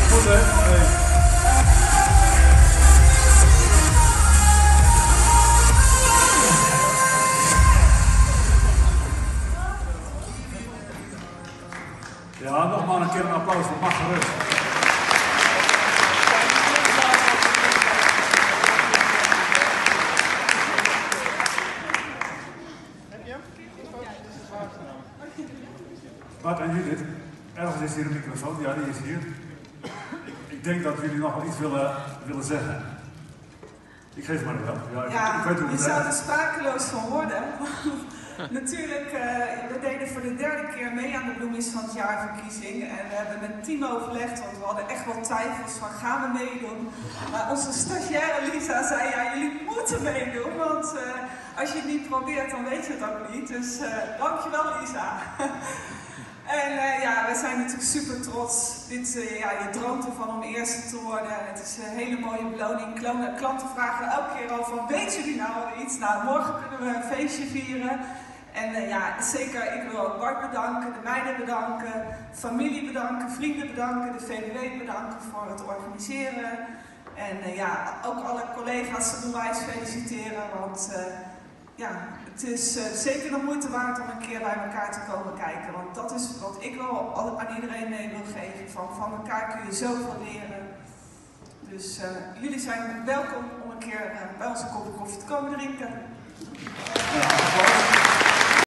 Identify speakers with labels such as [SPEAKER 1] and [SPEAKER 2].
[SPEAKER 1] Goed hè? Hey. Ja, nog maar een keer een applaus voor Mag gerust. Bart en Judith, ergens is hier een microfoon, ja die is hier. Ik denk dat jullie nog wel iets willen zeggen. Ik geef maar wel. Ja, ik weet hoe het
[SPEAKER 2] je zou er sprakeloos van worden. Natuurlijk, we deden voor de derde keer mee aan de Bloemies van het jaarverkiezing. En we hebben met het team overlegd, want we hadden echt wel twijfels van gaan we meedoen. Maar onze stagiaire Lisa zei, ja jullie moeten meedoen, want als je het niet probeert dan weet je het ook niet. Dus dankjewel Lisa. En ja, we zijn natuurlijk super trots. Je droomt ervan om eerste te worden. Het is een hele mooie beloning. Klanten vragen elke keer al van, weet jullie nou al iets? Nou, morgen kunnen we een feestje vieren. En zeker, ik wil ook Bart bedanken, de meiden bedanken, familie bedanken, vrienden bedanken, de VVW bedanken voor het organiseren. En ook alle collega's onwijs feliciteren, want het is zeker nog moeite waard om een keer bij elkaar te komen kijken. Want dat is wat ik wel aan iedereen mee wil geven. Van elkaar kun je zoveel leren. Dus jullie zijn welkom om een keer bij ons een kopje koffie te komen drinken.
[SPEAKER 1] Ja,